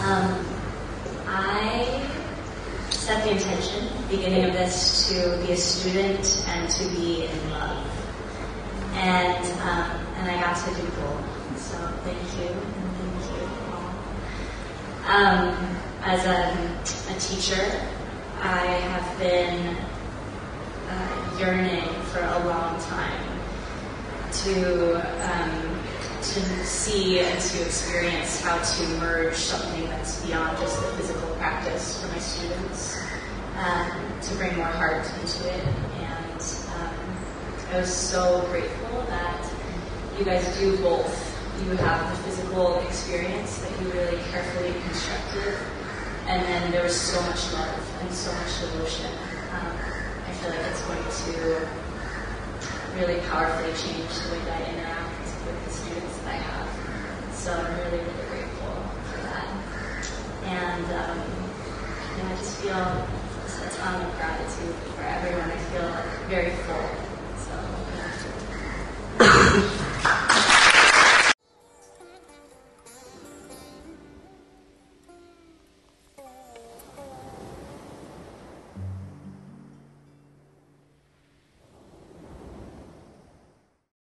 I set the intention at the beginning of this to be a student and to be in love. And I got to do both. So thank you, and thank you all. As a teacher, I have been yearning for a long time to see and to experience how to merge something that's beyond just the physical practice for my students, to bring more heart into it. And I was so grateful that you guys do both. You have the physical experience that you really carefully constructed, and then there was so much love and so much devotion. I feel like it's going to really powerfully change the way that I interact with the students that I have. So I'm really, really grateful for that. And I just feel a ton of gratitude for everyone. I feel very full.